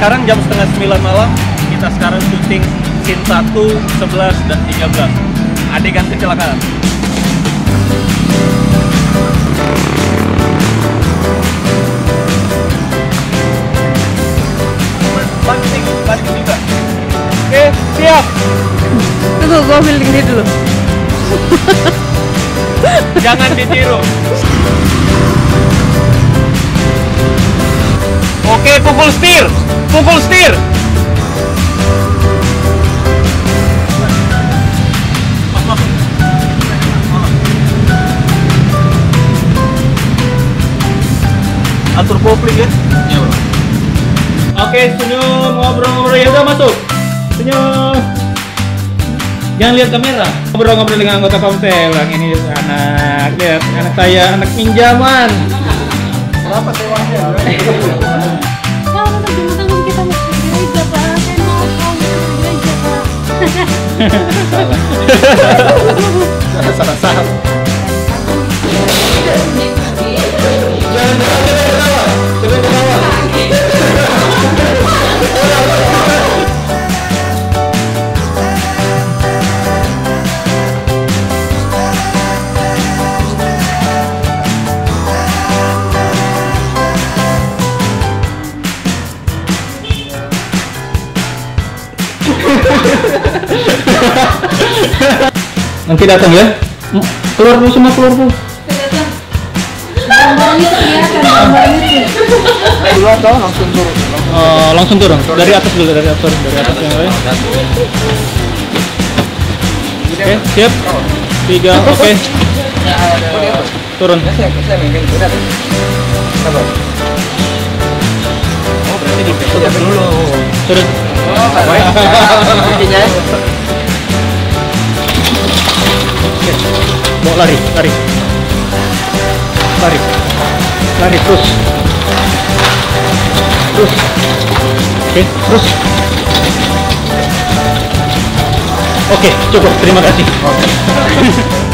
sekarang jam setengah 9 malam. Kita sekarang syuting scene 1, 11, dan 13. Adegan kecelakaan. Banting juga. Oke, siap. Tunggu, gua ambil gini dulu. Jangan ditiru. Oke, pukul setir. Pukul setir. Atur kopling ya? Iya, bro. Oke, senyum, ngobrol-ngobrol. Ya udah masuk. Senyum. Jangan lihat kamera. Ngobrol-ngobrol dengan anggota Komsel. Yang ini anak, lihat anak saya, anak pinjaman. Berapa sewanya? Kalau teman-teman kita mau ke gereja, Pak. Saya mau ke gereja, Pak. Salah. Nanti datang ya. Keluar dulu semua, keluar dulu. Gambarnya kelihatan, gambarnya. Keluar dong, langsung turun. Langsung turun. Dari atas dulu, dari atas yang lain. Oke, siap. 3, oke. Turun. Oh, berarti ditutup dulu. Turun. Mau lari terus. Oke, terus. Oke, cukup, terima kasih.